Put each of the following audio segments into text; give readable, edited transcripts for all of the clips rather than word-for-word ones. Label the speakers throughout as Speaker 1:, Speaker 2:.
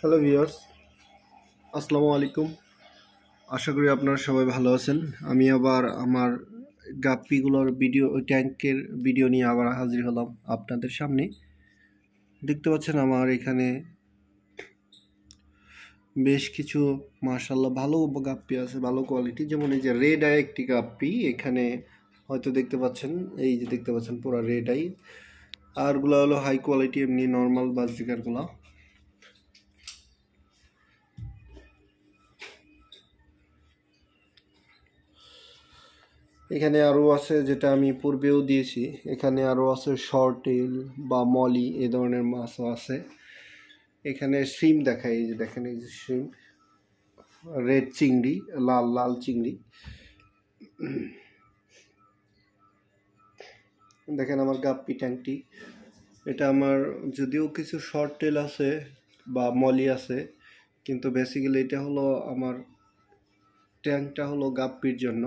Speaker 1: Hello viewers, আসসালামু আলাইকুম। আশা করি আপনারা সবাই ভালো আছেন। আমি আবার আমার গাপ্পিগুলোর ট্যাঙ্কের ভিডিও নিয়ে আবার হাজির হলাম আপনাদের সামনে। দেখতে পাচ্ছেন আমার এখানে বেশ কিছু মাশাআল্লাহ ভালো গাপ্পি আছে, ভালো কোয়ালিটি। যেমন এই যে রেড আই একটি গাপ্পি, এখানে হয়তো দেখতে পাচ্ছেন, এই যে দেখতে পাচ্ছেন পুরো রেড আই। আরগুলো হলো হাই কোয়ালিটি, এমনি নর্মাল বাজরিকারগুলো। এখানে আরও আছে, যেটা আমি পূর্বেও দিয়েছি। এখানে আরও আছে সরটেল বা মলি, এ ধরনের মাছও আছে। এখানে শ্রিম দেখায়, এই যে দেখেন, এই যে শ্রিম, রেড চিংড়ি, লাল লাল চিংড়ি। দেখেন আমার গাপ্পি ট্যাঙ্কটি, এটা আমার যদিও কিছু শর্ট টেল আছে বা মলি আছে, কিন্তু বেসিক্যালি এটা হলো আমার ট্যাঙ্কটা হলো গাপ্পির জন্য।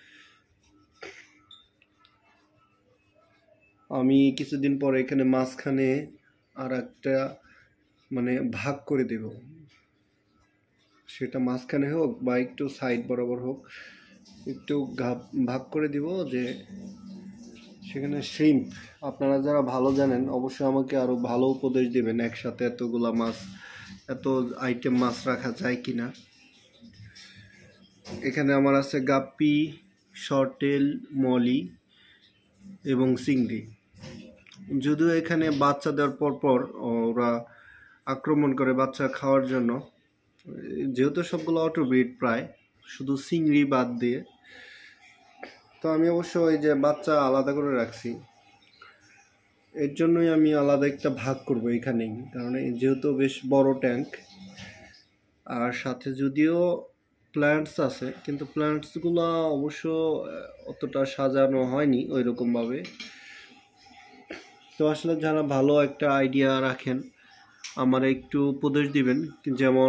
Speaker 1: আমি কিছুদিন পরে এখানে মাঝখানে আর একটা ভাগ করে দেব, সেটা মাঝখানে হোক বা একটু সাইড বরাবর হোক, একটু ভাগ করে দিব, যে সেখানে শ্রিম্প। আপনারা যারা ভালো জানেন অবশ্যই আমাকে আরও ভালো উপদেশ দেবেন, একসাথে এতগুলা মাছ, এত আইটেম মাছ রাখা যায় কি না। এখানে আমার আছে গাপ্পি, শর্টেল, মলি এবং চিংড়ি। যদিও এখানে বাচ্চা দেওয়ার পর ওরা আক্রমণ করে বাচ্চা খাওয়ার জন্য, যেহেতু সবগুলো অটো ব্রিড প্রায়, শুধু চিংড়ি বাদ দিয়ে। তো আমি অবশ্য ওই যে বাচ্চা আলাদা করে রাখছি, এর জন্যই আমি আলাদা একটা ভাগ করব এখানেই, কারণ যেহেতু বেশ বড় ট্যাঙ্ক। আর সাথে যদিও প্ল্যান্টস আছে, কিন্তু প্ল্যান্টসগুলো অবশ্য অতটা সাজানো হয়নি ওই রকমভাবে। তো আসলে যারা ভালো একটা আইডিয়া রাখেন আমার একটু উপদেশ দিবেন, যেমন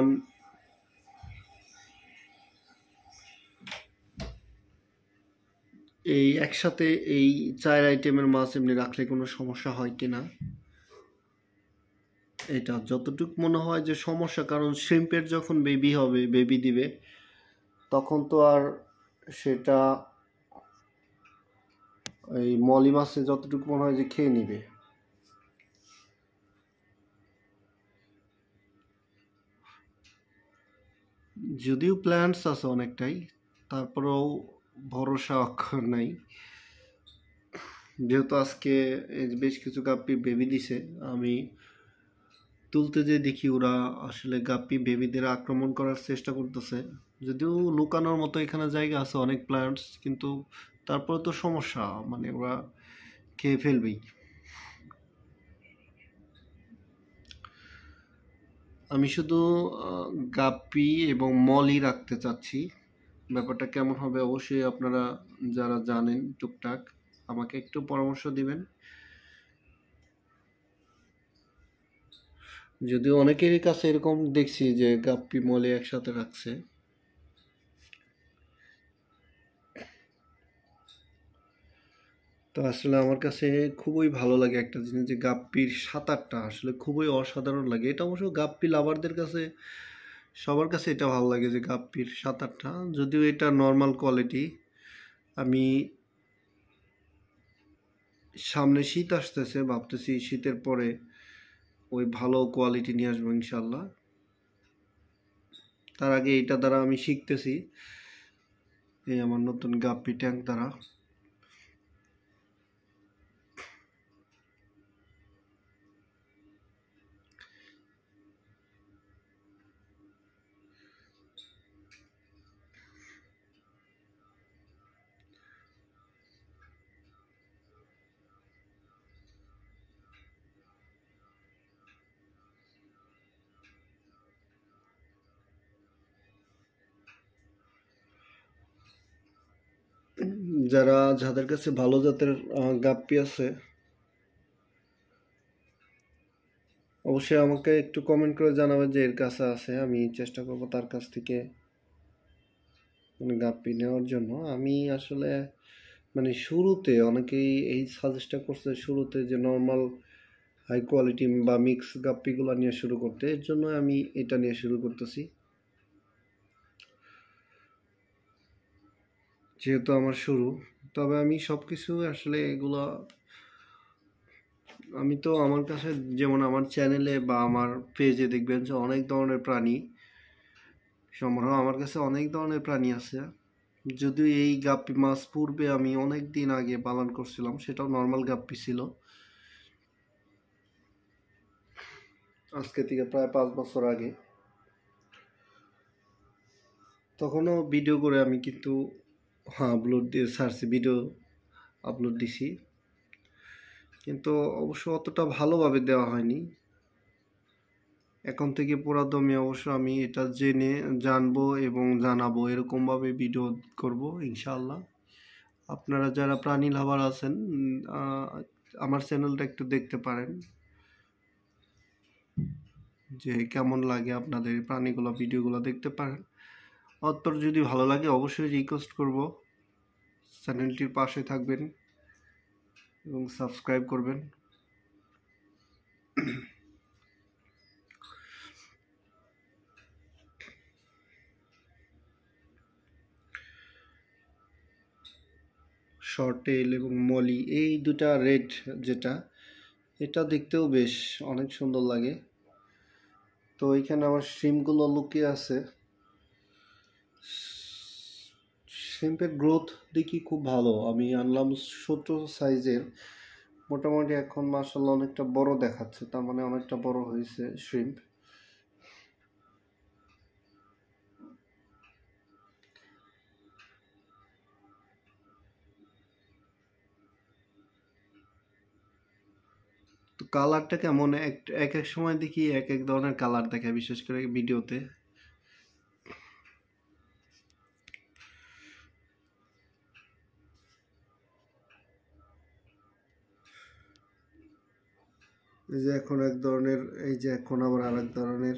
Speaker 1: এই একসাথে এই 4 আইটেমের মাছ এমনি রাখলে কোনো সমস্যা হয় কিনা, এটা যতটুকু মনে হয় যে সমস্যা। কারণ শ্রিম্পের যখন বেবি হবে, বেবি দিবে, তখন তো আর সেটা এই মলি মাছে যতটুকু মনে হয় যে খেয়ে নিবে। যদিও প্ল্যান্টস আছে অনেকটাই, তারপরেও ভরসা অক্ষর নাই। যেহেতু আজকে বেশ কিছু গাপ্পি বেবি দিছে, আমি তুলতে যে দেখি ওরা আসলে গাপ্পি বেবিদের আক্রমণ করার চেষ্টা করতেছে। যদিও লুকানোর মতো এখানে জায়গা আছে অনেক প্ল্যান্টস, কিন্তু তারপরে তো সমস্যা, ওরা খেয়ে ফেলবেই। আমি শুধু গাপ্পি এবং মলি রাখতে চাচ্ছি। ব্যাপারটা কেমন হবে অবশ্যই আপনারা যারা জানেন টুকটাক আমাকে একটু পরামর্শ দিবেন। যদিও অনেকেরই কাছে এরকম দেখছি যে গাপ্পি মলি একসাথে রাখছে। তো আসলে আমার কাছে খুবই ভালো লাগে একটা জিনিস, যে গাপ্পির সাঁতারটা আসলে খুবই অসাধারণ লাগে। এটা অবশ্য গাপ্পি লাভারদের কাছে, সবার কাছে এটা ভালো লাগে যে গাপ্পির সাঁতারটা। যদিও এটা নর্মাল কোয়ালিটি, আমি সামনে শীত আসতেছে, ভাবতেছি শীতের পরে ওই ভালো কোয়ালিটি নিয়ে আসবো ইনশাল্লাহ। তার আগে এটা দ্বারা আমি শিখতেছি, এই আমার নতুন গাপ্পি ট্যাঙ্ক দ্বারা। যাদের কাছে ভালো জাতের গাপ্পি আছে অবশ্যই আমাকে একটু কমেন্ট করে জানাবেন যে এর কাছে আছে, আমি চেষ্টা করব তার কাছ থেকে গাপ্পি নেওয়ার জন্য। আমি আসলে শুরুতে অনেকেই এই সাজেস্টটা করছে, শুরুতে যে নর্মাল হাই কোয়ালিটি বা মিক্স গাপ্পিগুলো নিয়ে শুরু করতে। এর জন্য আমি এটা নিয়ে শুরু করতেছি, যেহেতু আমার শুরু। তবে আমি সব কিছু আসলে এগুলো আমি তো আমার কাছে, যেমন আমার চ্যানেলে বা আমার পেজে দেখবেন যে অনেক ধরনের প্রাণী সংগ্রহ, আমার কাছে অনেক ধরনের প্রাণী আছে। যদিও এই গাপ্পি মাছ পূর্বে আমি অনেক দিন আগে পালন করছিলাম, সেটাও নর্মাল গাপ্পি ছিল, আজকে থেকে প্রায় 5 বছর আগে। তখনও ভিডিও করে আমি কিন্তু আপলোড দিয়ে ছাড়ছি, ভিডিও আপলোড দিছি, কিন্তু অবশ্য অতটা ভালোভাবে দেওয়া হয়নি। এখন থেকে পুরাদমে অবশ্য আমি এটা জেনে জানবো এবং জানাবো, এরকমভাবে ভিডিও করব ইনশাআল্লাহ। আপনারা যারা প্রাণী লাভার আছেন, আমার চ্যানেলটা একটু দেখতে পারেন, যে কেমন লাগে আপনাদের প্রাণীগুলো, ভিডিওগুলো দেখতে পারেন। অতপর যদি ভালো লাগে অবশ্যই রিকোয়েস্ট করব চ্যানেলটির পাশে থাকবেন এবং সাবস্ক্রাইব করবেন। শর্টেল এবং মলি, এই দুটা রেড যেটা, এটা দেখতেও বেশ অনেক সুন্দর লাগে। তো এইখানে আমার শ্রিমগুলো লুকিয়ে আছে। শ্রিম্পের গ্রোথ দেখি খুব ভালো। আমি আনলাম ছোট সাইজের, মোটামুটি এখন মাশাআল্লাহ অনেকটা বড় দেখাচ্ছে, তার মানে অনেকটা বড় হয়েছে শ্রিম্প। তো কালারটা কেমন, এক এক সময় দেখি এক এক ধরনের কালার দেখায়, বিশেষ করে ভিডিওতে। এই যে এখন এক ধরনের, এই যে এখন আবার আর এক ধরনের।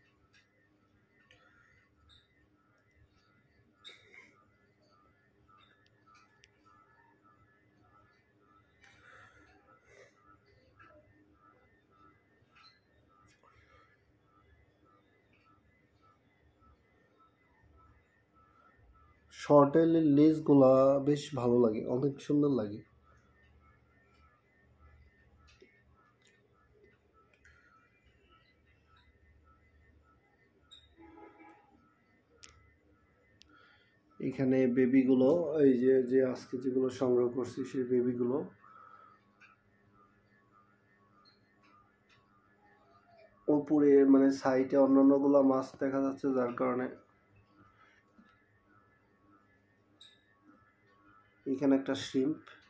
Speaker 1: শর্টেলের লেজগুলা বেশ ভালো লাগে, অনেক সুন্দর লাগে। এখানে বেবিগুলো, এই যে যে আজকে যেগুলো সংগ্রহ করছি সেই বেবিগুলো। উপরে মানে সাইডে অন্যান্যগুলো মাছ দেখা যাচ্ছে, যার কারণে এখানে একটা শ্রিম্প।